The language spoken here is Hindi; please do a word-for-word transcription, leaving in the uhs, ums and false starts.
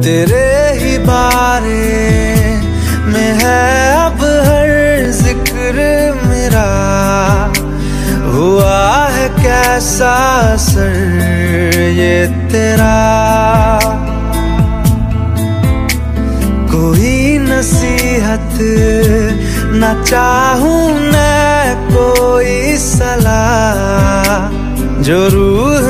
तेरे ही बारे में है अब हर जिक्र मेरा। हुआ है कैसा असर ये तेरा, कोई नसीहत न चाहूं मैं कोई सलाह, जो रूह